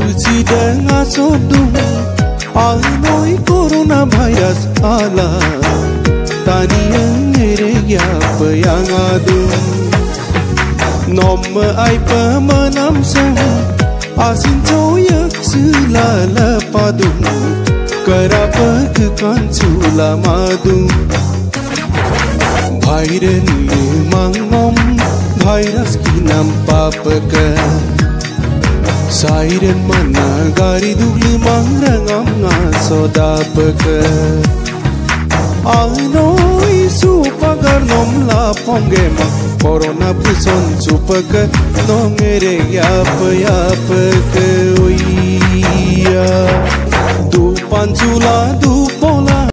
sidang asodung aloi corona virus ala tani ngere ya yang adung nom ai pemenam sang asin coyak selala padung kerapa kekan sula madung Biden limang nom virus kinam papaka Siren mana gari dulu mangrangam ngasoda peke Alnoi supagar nom la pomgema Corona puson supaka nongere ya peke oia Du pancula du